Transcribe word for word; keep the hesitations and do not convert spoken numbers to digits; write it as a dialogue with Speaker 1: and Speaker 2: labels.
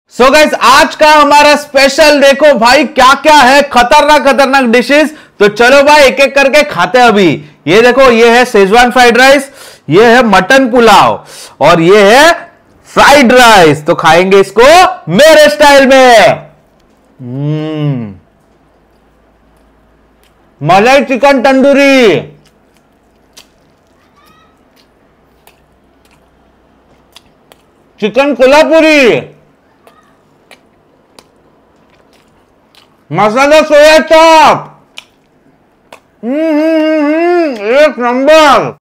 Speaker 1: सो so guys, आज का हमारा स्पेशल देखो भाई क्या क्या है, खतरनाक खतरनाक डिशेस। तो चलो भाई एक एक करके खाते हैं अभी। ये देखो, ये है शेजवान फ्राइड राइस, ये है मटन पुलाव और ये है फ्राइड राइस। तो खाएंगे इसको मेरे स्टाइल में। हम्म मलाई chicken tandoori, chicken Kolhapuri, masala soya chaap, हम्म एक नंबर।